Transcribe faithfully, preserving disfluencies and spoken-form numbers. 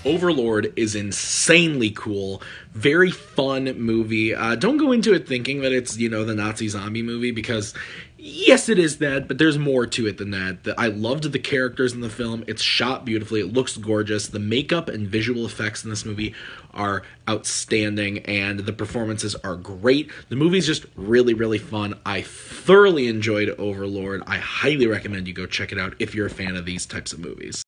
Overlord is insanely cool, very fun movie. Uh, don't go into it thinking that it's, you know, the Nazi zombie movie, because yes, it is that, but there's more to it than that. I loved the characters in the film. It's shot beautifully. It looks gorgeous. The makeup and visual effects in this movie are outstanding, and the performances are great. The movie's just really, really fun. I thoroughly enjoyed Overlord. I highly recommend you go check it out if you're a fan of these types of movies.